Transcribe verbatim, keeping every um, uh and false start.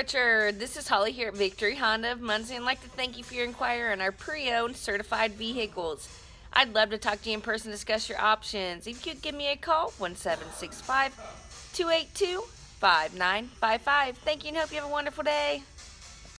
Richard. This is Holly here at Victory Honda of Muncie, and I'd like to thank you for your inquiry on our pre-owned certified vehicles. I'd love to talk to you in person and discuss your options. If you could give me a call, one seven six five, two eight two, five nine five five. Thank you and hope you have a wonderful day.